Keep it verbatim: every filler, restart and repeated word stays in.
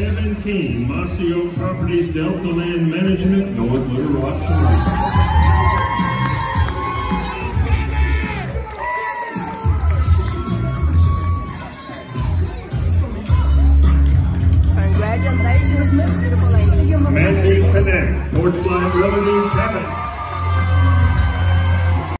seventeen, Mossio Properties Delta Land Management, North Little Rock. Congratulations, beautiful lady. Magic Connect, Porchline Revenue Cabinet.